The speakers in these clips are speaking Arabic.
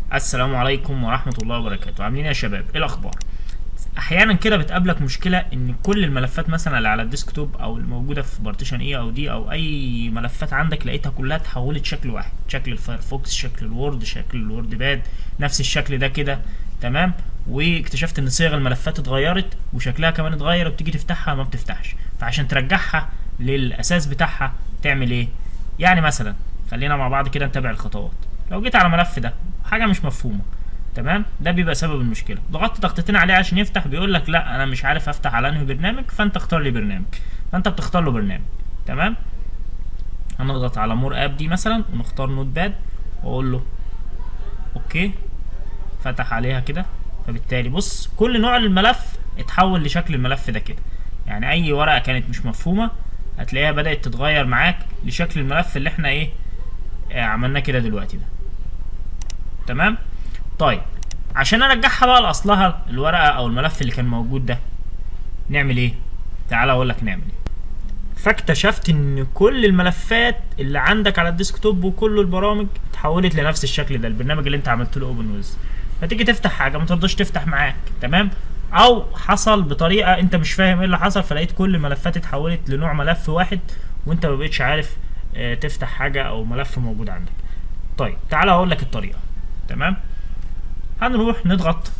السلام عليكم ورحمة الله وبركاته. عاملين يا شباب؟ ايه الاخبار؟ احيانا كده بتقابلك مشكلة ان كل الملفات مثلا اللي على الديسكتوب او الموجودة في بارتيشن اي او دي او اي ملفات عندك لقيتها كلها اتحولت شكل واحد، شكل الفايرفوكس، شكل الوورد، شكل الوورد باد، نفس الشكل ده كده. تمام. واكتشفت ان صيغ الملفات اتغيرت وشكلها كمان اتغير، وبتيجي تفتحها ما بتفتحش. فعشان ترجعها للاساس بتاعها تعمل ايه؟ يعني مثلا خلينا مع بعض كده نتابع الخطوات. لو جيت على ملف ده حاجه مش مفهومه، تمام، ده بيبقى سبب المشكله. ضغطت ضغطتين عليه عشان يفتح، بيقول لك لا انا مش عارف افتح على انهي برنامج، فانت اختار لي برنامج. فانت بتختار له برنامج. تمام. هنضغط على مور اب دي مثلا ونختار نوت باد واقول له اوكي. فتح عليها كده. فبالتالي بص كل نوع الملف اتحول لشكل الملف ده كده. يعني اي ورقه كانت مش مفهومه هتلاقيها بدات تتغير معاك لشكل الملف اللي احنا ايه عملناه كده دلوقتي ده. تمام. طيب عشان ارجعها بقى لاصلها الورقه او الملف اللي كان موجود ده نعمل ايه؟ تعالى اقول لك نعمل ايه. فاكتشفت ان كل الملفات اللي عندك على الديسكتوب وكل البرامج اتحولت لنفس الشكل ده، البرنامج اللي انت عملت له اوبن ويز. فتيجي تفتح حاجه ما ترضاش تفتح معاك. تمام. او حصل بطريقه انت مش فاهم ايه اللي حصل، فلقيت كل الملفات اتحولت لنوع ملف واحد وانت ما بقتش عارف تفتح حاجه او ملف موجود عندك. طيب تعالى اقول لك الطريقه. تمام. هنروح نضغط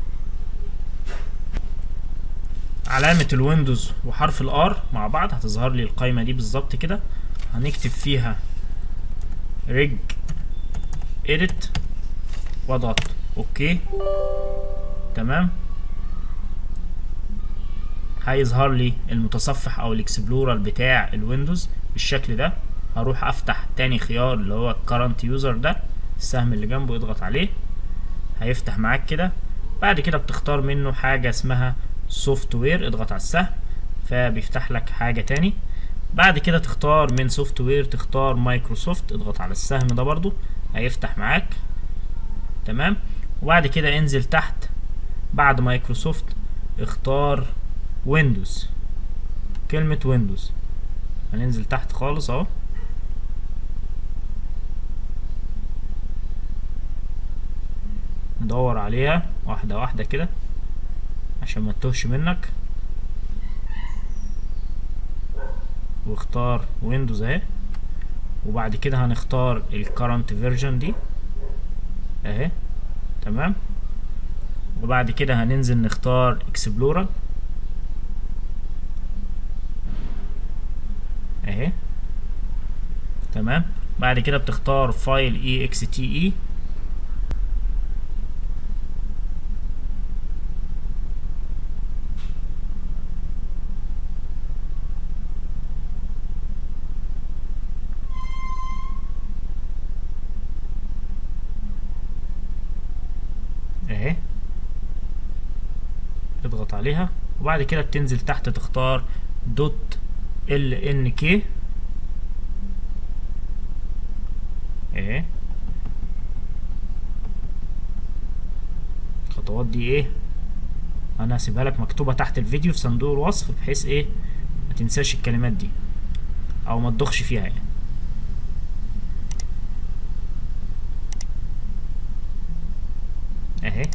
علامة الويندوز وحرف الار مع بعض، هتظهر لي القايمة دي بالظبط كده. هنكتب فيها ريج اديت واضغط اوكي. تمام. هيظهر لي المتصفح او الاكسبلورر بتاع الويندوز بالشكل ده. هروح افتح تاني خيار اللي هو الكرنت يوزر ده، السهم اللي جنبه اضغط عليه هيفتح معاك كده. بعد كده بتختار منه حاجة اسمها سوفت وير، اضغط على السهم فبيفتح لك حاجة تاني. بعد كده تختار من سوفت وير تختار مايكروسوفت، اضغط على السهم ده برضو هيفتح معاك. تمام. وبعد كده انزل تحت بعد مايكروسوفت اختار ويندوز، كلمة ويندوز. هننزل تحت خالص اهو. ندور عليها واحدة واحدة كده عشان ما تتوهش منك. واختار ويندوز اهي. وبعد كده هنختار الكرنت فيرجن دي اهي. تمام. وبعد كده هننزل نختار اكسبلورر اهي. تمام. بعد كده بتختار فايل اي اكس تي اي اهي. اضغط عليها وبعد كده بتنزل تحت تختار دوت ال ان كي اهي. الخطوات دي ايه انا هسيبها لك مكتوبة تحت الفيديو في صندوق الوصف، بحيث ايه ما تنساش الكلمات دي او ما تضخش فيها يعني. اهي.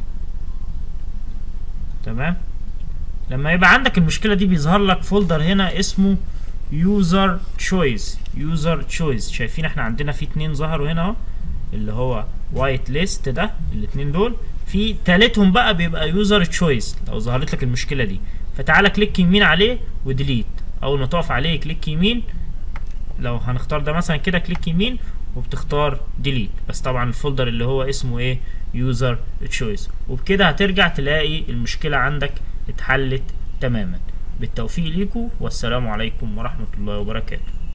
تمام. لما يبقى عندك المشكلة دي بيظهر لك فولدر هنا اسمه يوزر تشويس. يوزر تشويس شايفين احنا عندنا في اتنين ظهروا هنا اهو، اللي هو وايت ليست ده، الاتنين دول. في تالتهم بقى بيبقى يوزر تشويس لو ظهرت لك المشكلة دي. فتعالى كليك يمين عليه وديليت. اول ما تقف عليه كليك يمين، لو هنختار ده مثلا كده كليك يمين وبتختار ديليت. بس طبعا الفولدر اللي هو اسمه ايه يوزر تشويس. وبكده هترجع تلاقي المشكلة عندك اتحلت تماما. بالتوفيق ليكم والسلام عليكم ورحمة الله وبركاته.